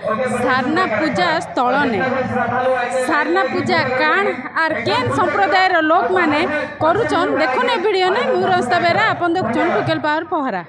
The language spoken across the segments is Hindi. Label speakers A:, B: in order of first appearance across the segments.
A: सारना पूजा स्थल ने सारना पूजा काण आर केन संप्रदाय लोक माने करूचन देखो ने वीडियो ने मु रास्ता बेरा अपन देखछन टुकेल पावर पहरा।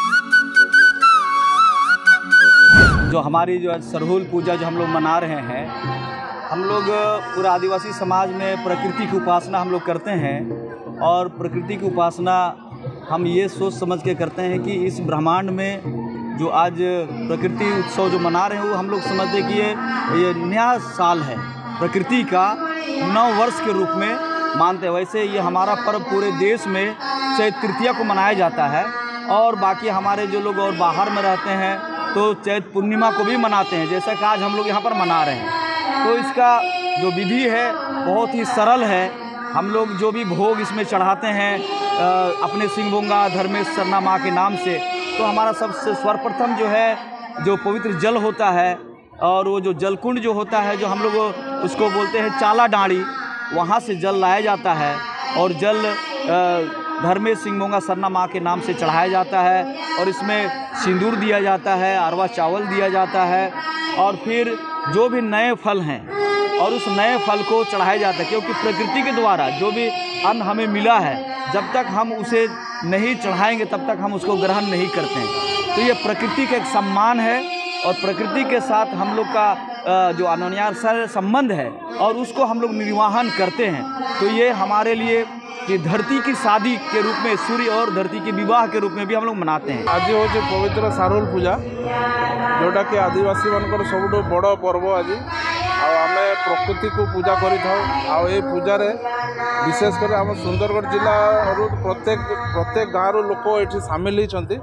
B: जो हमारी जो सरहुल पूजा जो हम लोग मना रहे हैं, हम लोग पूरा आदिवासी समाज में प्रकृति की उपासना हम लोग करते हैं। और प्रकृति की उपासना हम ये सोच समझ के करते हैं कि इस ब्रह्मांड में जो आज प्रकृति उत्सव जो मना रहे हैं वो हम लोग समझते हैं कि ये नया साल है, प्रकृति का नव वर्ष के रूप में मानते हैं। वैसे ये हमारा पर्व पूरे देश में चैत तृतीया को मनाया जाता है और बाकी हमारे जो लोग और बाहर में रहते हैं तो चैत पूर्णिमा को भी मनाते हैं, जैसा कि आज हम लोग यहाँ पर मना रहे हैं। तो इसका जो विधि है बहुत ही सरल है। हम लोग जो भी भोग इसमें चढ़ाते हैं अपने सिंहभोंगा धर्मेश सरना माँ के नाम से, तो हमारा सबसे सर्वप्रथम जो है जो पवित्र जल होता है और वो जो जलकुंड जो होता है जो हम लोग उसको बोलते हैं चाला डाँड़ी, वहाँ से जल लाया जाता है और जल धर्मेश सिंहभोंगा सरना माँ के नाम से चढ़ाया जाता है और इसमें सिंदूर दिया जाता है, अरवा चावल दिया जाता है और फिर जो भी नए फल हैं और उस नए फल को चढ़ाया जाता है, क्योंकि प्रकृति के द्वारा जो भी अन्न हमें मिला है जब तक हम उसे नहीं चढ़ाएंगे तब तक हम उसको ग्रहण नहीं करते हैं। तो ये प्रकृति का एक सम्मान है और प्रकृति के साथ हम लोग का जो अनन्य संबंध है और उसको हम लोग निर्वाहन करते हैं। तो ये हमारे लिए कि धरती की शादी के रूप में, सूर्य और धरती के विवाह के रूप में भी हम लोग मनाते हैं।
C: आज हूँ पवित्र सारुल पूजा जोटा कि आदिवासी मानकर सब बड़ पर्व। आज आम प्रकृति को पूजा कर पूजारे विशेषकर आम सुंदरगढ़ जिला प्रत्येक गाँव लोक ये सामिल होती।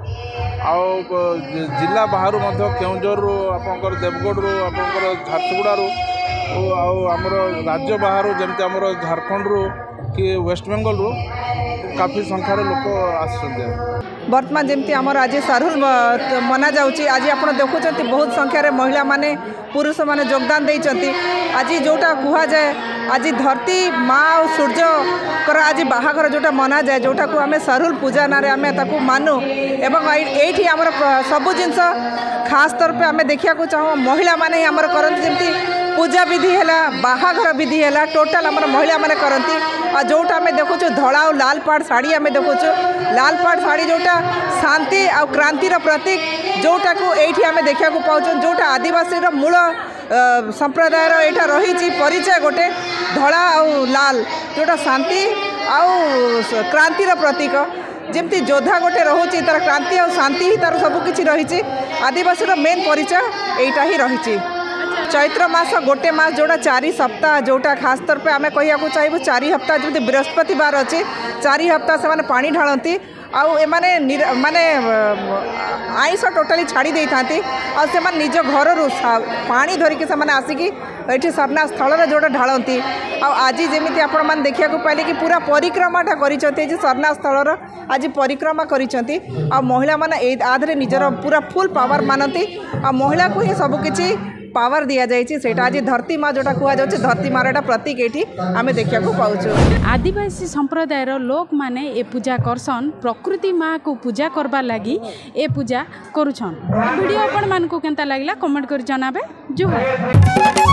C: जिला बाहर केउंझर आपंकर देवगढ़ आपंकर झारसुगुड़ारू आमर राज्य बाहर जमती आमर झारखंड कि वेस्ट बेंगल रू काफ़ी संख्यार लोक आस।
D: बर्तमान जमती आमर आज सारुल मना जाऊँगी। आज आप देखुं बहुत संख्यार महिला माने पुरुष माने योगदान देइचंती। आज जोटा कह जाए आज धरती माँ और सूर्य कर आज बाहाघर जोटा मना जाए, जोटा को आम सारुल पूजा ना आम ताकू मानु एवं ये आमर सबू जिनस खास तौर पे आम देखा चाहूँ महिला माने आमर करती जमती पूजा विधि है, बाहाघर विधि है, टोटाल आम महिला माने करती। और जोटा आम देखु धड़ा और लाल पाड़ शाढ़ी आम देखु लाल पाड़ शाढ़ी जोटा शांति और क्रांतिर प्रतीक जोटा को ये आम देखा पाऊँ, जोटा आदिवासी मूल संप्रदायर यहाँ रही परिचय गोटे धड़ा और लाल जोटा शांति आउ क्रांतिर प्रतीक। जमती योद्धा गोटे रोचे तार क्रांति और शांति ही तार सबकि रही। आदिवासी मेन परिचय यहीटा ही रही। चैत्र मास गोटे मास जोटा 4 सप्ताह जोटा खास तौर पे आम कह चाहबू 4 हप्ताह जमी बृहस्पतिवार अच्छे 4 हप्ताह से पानी ढालती माने आईस टोटाली छाड़ी दे था और निज घर पानी धरिकी से आसिकी ये सरना स्थल जोटा ढालती। आज जमी आपण मैंने देखा पाइले कि पूरा परिक्रमाटा कर सरना स्थल आज परिक्रमा कर महिला मैंने आधे निजर पूरा फुल पावर मानती। महिला को ही सबकि पावर दि जाए। आज धरती माँ जोटा कह जाए धरती मार प्रतीक ये आम देखा पाऊँ।
A: आदिवासी संप्रदाय लोक माने ए पूजा करसन, प्रकृति माँ को पूजा करबा लगी ए पूजा करुछन। वीडियो आपण मान को केंता लागला कमेंट कर जनाबे। जुहार।